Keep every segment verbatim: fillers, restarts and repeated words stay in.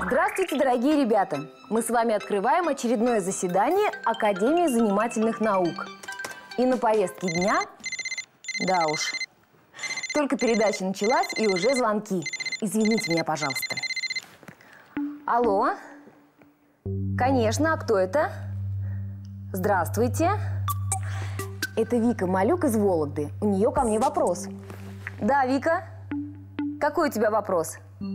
Здравствуйте, дорогие ребята! Мы с вами открываем очередное заседание Академии занимательных наук. И на повестке дня, да уж, только передача началась и уже звонки. Извините меня, пожалуйста. Алло? Конечно, а кто это? Здравствуйте. Это Вика Малюк из Вологды. У нее ко мне вопрос. Да, Вика? Какой у тебя вопрос?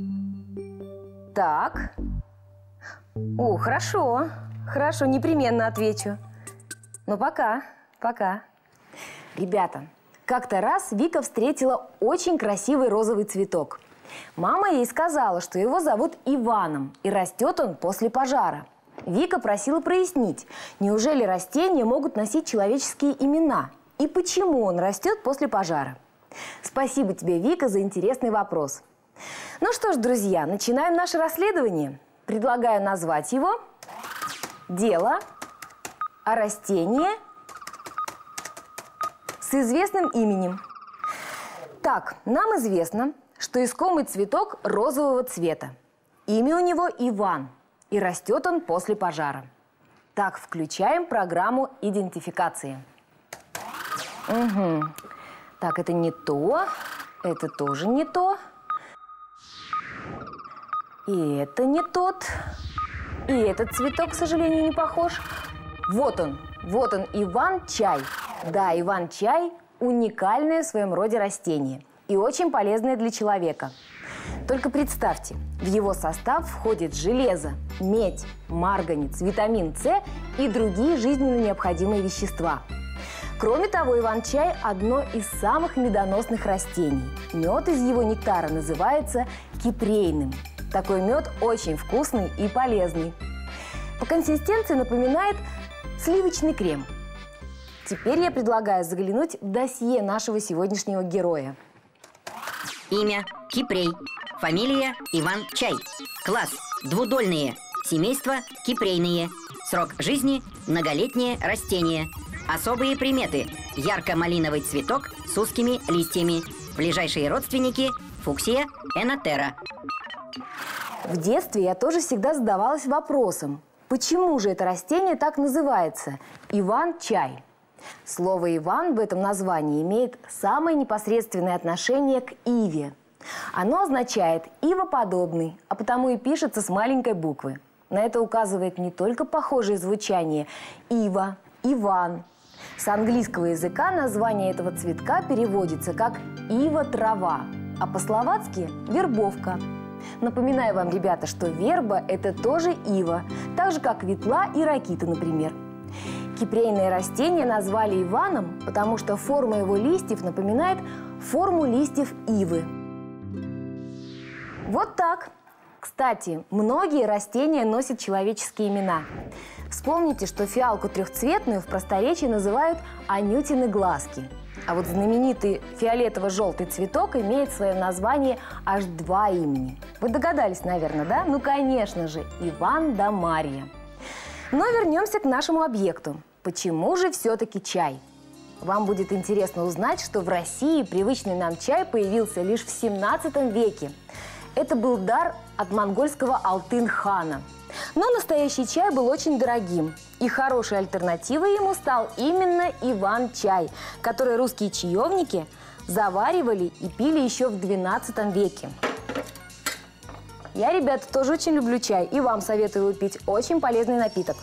Так. О, хорошо. Хорошо, непременно отвечу. Ну, пока. Пока. Ребята, как-то раз Вика встретила очень красивый розовый цветок. Мама ей сказала, что его зовут Иваном, и растет он после пожара. Вика просила прояснить, неужели растения могут носить человеческие имена? И почему он растет после пожара? Спасибо тебе, Вика, за интересный вопрос. Ну что ж, друзья, начинаем наше расследование. Предлагаю назвать его «Дело о растении с известным именем». Так, нам известно, что искомый цветок розового цвета. Имя у него Иван, и растет он после пожара. Так, включаем программу идентификации. Угу. Так, это не то, это тоже не то. И это не тот. И этот цветок, к сожалению, не похож. Вот он, вот он, Иван-чай. Да, Иван-чай – уникальное в своем роде растение и очень полезное для человека. Только представьте, в его состав входит железо, медь, марганец, витамин С и другие жизненно необходимые вещества. Кроме того, Иван-чай – одно из самых медоносных растений. Мед из его нектара называется кипрейным. Такой мед очень вкусный и полезный. По консистенции напоминает сливочный крем. Теперь я предлагаю заглянуть в досье нашего сегодняшнего героя. Имя – Кипрей. Фамилия – Иван-чай. Класс – двудольные. Семейство – кипрейные. Срок жизни – многолетнее растение. Особые приметы – ярко-малиновый цветок с узкими листьями. Ближайшие родственники – фуксия, энотера. В детстве я тоже всегда задавалась вопросом, почему же это растение так называется – Иван-чай? Слово «Иван» в этом названии имеет самое непосредственное отношение к иве. Оно означает «ивоподобный», а потому и пишется с маленькой буквы. На это указывает не только похожее звучание «ива», «иван». С английского языка название этого цветка переводится как «ива-трава», а по-словацки «вербовка». Напоминаю вам, ребята, что верба – это тоже ива, так же, как ветла и ракита, например. Кипрейное растение назвали Иваном, потому что форма его листьев напоминает форму листьев ивы. Вот так. Кстати, многие растения носят человеческие имена. Вспомните, что фиалку трехцветную в просторечии называют анютины глазки. А вот знаменитый фиолетово-желтый цветок имеет в своем названии аж два имени. Вы догадались, наверное, да? Ну, конечно же, Иван да Марья. Но вернемся к нашему объекту. Почему же все-таки чай? Вам будет интересно узнать, что в России привычный нам чай появился лишь в семнадцатом веке. Это был дар от монгольского Алтын-хана. Но настоящий чай был очень дорогим. И хорошей альтернативой ему стал именно Иван-чай, который русские чаевники заваривали и пили еще в двенадцатом веке. Я, ребята, тоже очень люблю чай, и вам советую пить. Очень полезный напиток.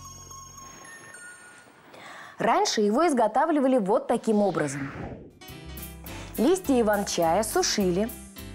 Раньше его изготавливали вот таким образом. Листья иван-чая сушили,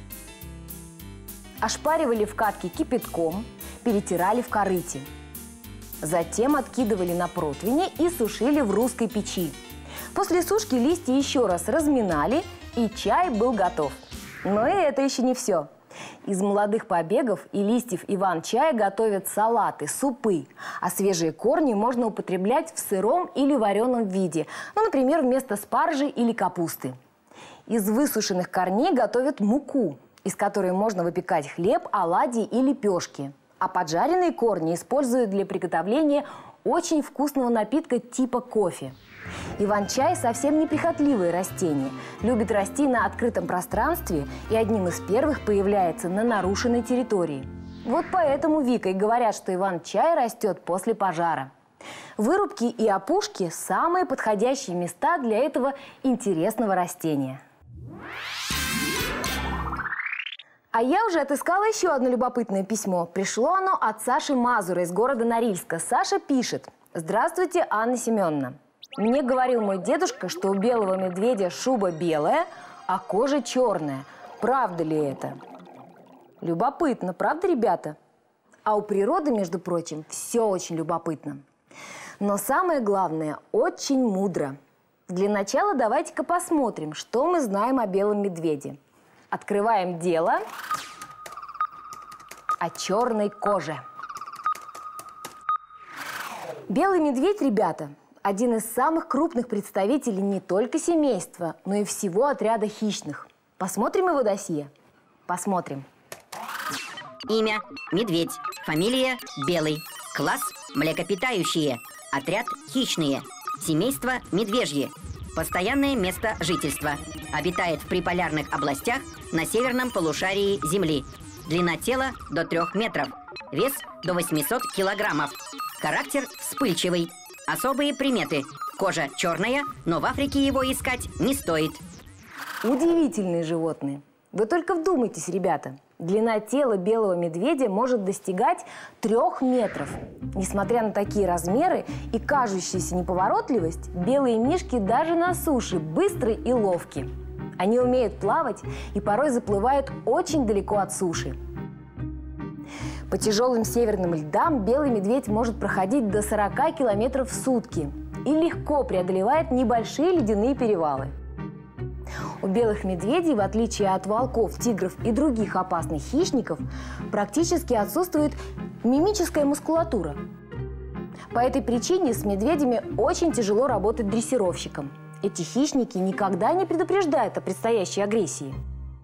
ошпаривали в катке кипятком, перетирали в корыте. Затем откидывали на противне и сушили в русской печи. После сушки листья еще раз разминали, и чай был готов. Но и это еще не все. Из молодых побегов и листьев иван-чая готовят салаты, супы, а свежие корни можно употреблять в сыром или вареном виде, ну, например, вместо спаржи или капусты. Из высушенных корней готовят муку, из которой можно выпекать хлеб, оладьи и лепешки. А поджаренные корни используют для приготовления очень вкусного напитка типа кофе. Иван-чай совсем неприхотливое растение, любит расти на открытом пространстве и одним из первых появляется на нарушенной территории. Вот поэтому, Вика, и говорят, что Иван-чай растет после пожара. Вырубки и опушки – самые подходящие места для этого интересного растения. А я уже отыскала еще одно любопытное письмо. Пришло оно от Саши Мазура из города Норильска. Саша пишет: «Здравствуйте, Анна Семеновна. Мне говорил мой дедушка, что у белого медведя шуба белая, а кожа черная. Правда ли это?» Любопытно, правда, ребята? А у природы, между прочим, все очень любопытно. Но самое главное, очень мудро. Для начала давайте-ка посмотрим, что мы знаем о белом медведе. Открываем дело о черной коже. Белый медведь, ребята, один из самых крупных представителей не только семейства, но и всего отряда хищных. Посмотрим его досье? Посмотрим. Имя – медведь. Фамилия – белый. Класс – млекопитающие. Отряд – хищные. Семейство – медвежье. Постоянное место жительства. Обитает в приполярных областях на северном полушарии Земли. Длина тела – до трех метров. Вес – до восьмисот килограммов. Характер – вспыльчивый. Особые приметы. Кожа черная, но в Африке его искать не стоит. Удивительные животные. Вы только вдумайтесь, ребята. Длина тела белого медведя может достигать трех метров. Несмотря на такие размеры и кажущуюся неповоротливость, белые мишки даже на суше быстры и ловки. Они умеют плавать и порой заплывают очень далеко от суши. По тяжелым северным льдам белый медведь может проходить до сорока километров в сутки и легко преодолевает небольшие ледяные перевалы. У белых медведей, в отличие от волков, тигров и других опасных хищников, практически отсутствует мимическая мускулатура. По этой причине с медведями очень тяжело работать дрессировщикам. Эти хищники никогда не предупреждают о предстоящей агрессии.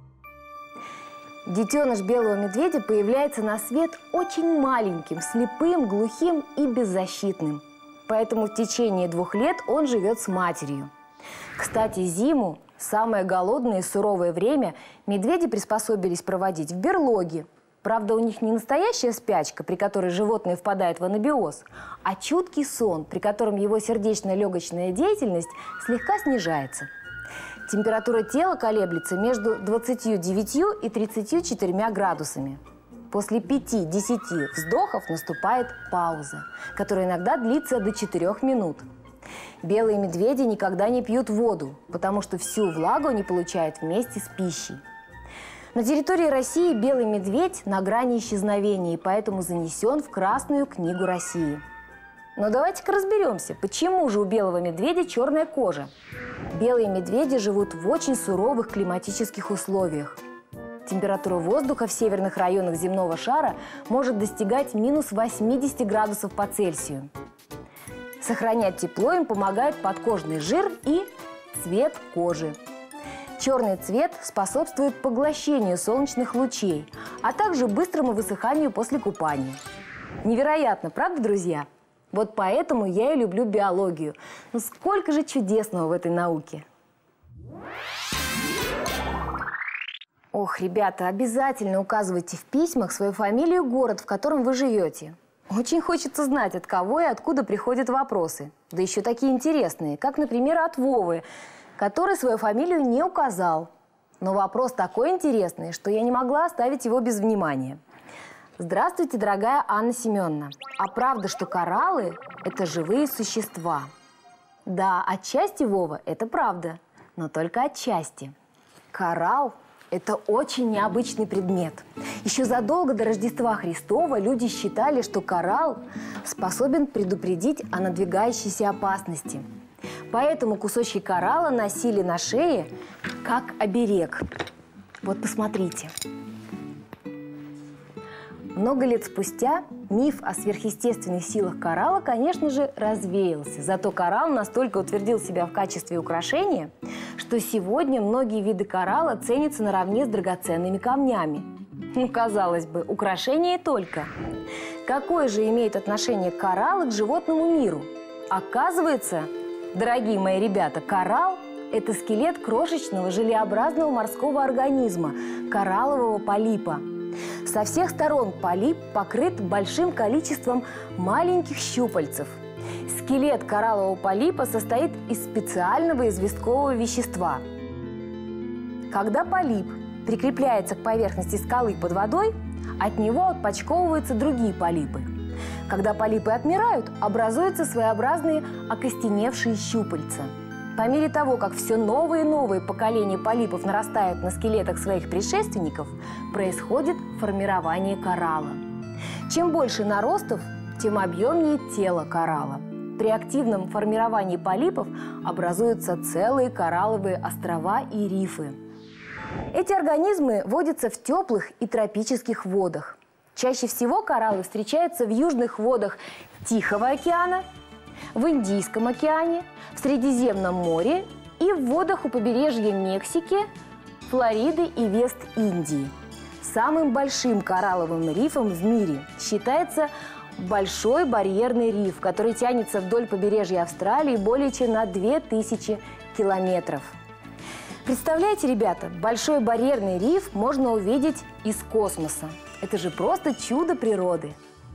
Детеныш белого медведя появляется на свет очень маленьким, слепым, глухим и беззащитным. Поэтому в течение двух лет он живет с матерью. Кстати, зиму, самое голодное и суровое время, медведи приспособились проводить в берлоге. Правда, у них не настоящая спячка, при которой животное впадает в анабиоз, а чуткий сон, при котором его сердечно-легочная деятельность слегка снижается. Температура тела колеблется между двадцатью девятью и тридцатью четырьмя градусами. После пяти-десяти вздохов наступает пауза, которая иногда длится до четырёх минут. Белые медведи никогда не пьют воду, потому что всю влагу они получают вместе с пищей. На территории России белый медведь на грани исчезновения и поэтому занесен в Красную книгу России. Но давайте-ка разберемся, почему же у белого медведя черная кожа. Белые медведи живут в очень суровых климатических условиях. Температура воздуха в северных районах земного шара может достигать минус восьмидесяти градусов по Цельсию. Сохранять тепло им помогает подкожный жир и цвет кожи. Черный цвет способствует поглощению солнечных лучей, а также быстрому высыханию после купания. Невероятно, правда, друзья? Вот поэтому я и люблю биологию. Ну сколько же чудесного в этой науке! Ох, ребята, обязательно указывайте в письмах свою фамилию и город, в котором вы живете. Очень хочется знать, от кого и откуда приходят вопросы. Да еще такие интересные, как, например, от Вовы, который свою фамилию не указал. Но вопрос такой интересный, что я не могла оставить его без внимания. Здравствуйте, дорогая Анна Семеновна. А правда, что кораллы – это живые существа? Да, отчасти, Вова, это правда, но только отчасти. Коралл – это очень необычный предмет. Еще задолго до Рождества Христова люди считали, что коралл способен предупредить о надвигающейся опасности. Поэтому кусочки коралла носили на шее как оберег. Вот посмотрите. Много лет спустя миф о сверхъестественных силах коралла, конечно же, развеялся. Зато коралл настолько утвердил себя в качестве украшения, что сегодня многие виды коралла ценятся наравне с драгоценными камнями. Ну, казалось бы, украшение и только. Какое же имеет отношение кораллы к животному миру? Оказывается, дорогие мои ребята, коралл – это скелет крошечного желеобразного морского организма – кораллового полипа. Со всех сторон полип покрыт большим количеством маленьких щупальцев. Скелет кораллового полипа состоит из специального известкового вещества. Когда полип прикрепляется к поверхности скалы под водой, от него отпочковываются другие полипы. Когда полипы отмирают, образуются своеобразные окостеневшие щупальца. По мере того, как все новые и новые поколения полипов нарастают на скелетах своих предшественников, происходит формирование коралла. Чем больше наростов, тем объемнее тело коралла. При активном формировании полипов образуются целые коралловые острова и рифы. Эти организмы водятся в теплых и тропических водах. Чаще всего кораллы встречаются в южных водах Тихого океана, в Индийском океане, в Средиземном море и в водах у побережья Мексики, Флориды и Вест-Индии. Самым большим коралловым рифом в мире считается Большой барьерный риф, который тянется вдоль побережья Австралии более чем на две тысячи километров. Представляете, ребята, Большой барьерный риф можно увидеть из космоса. Это же просто чудо природы.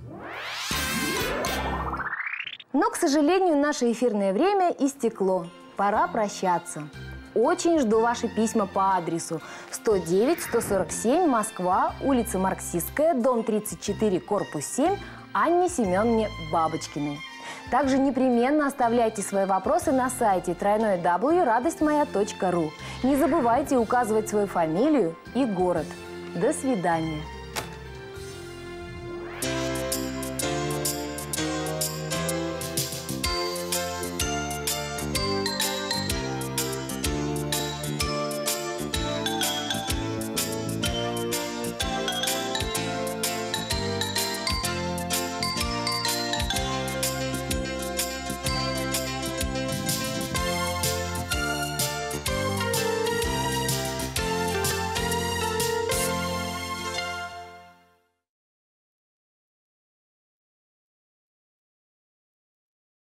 Но, к сожалению, наше эфирное время истекло. Пора прощаться. Очень жду ваши письма по адресу сто девять сто сорок семь, Москва, улица Марксистская, дом тридцать четыре, корпус семь, Анне Семеновне Бабочкиной. Также непременно оставляйте свои вопросы на сайте дабл ю дабл ю дабл ю точка радость моя точка ру. Не забывайте указывать свою фамилию и город. До свидания.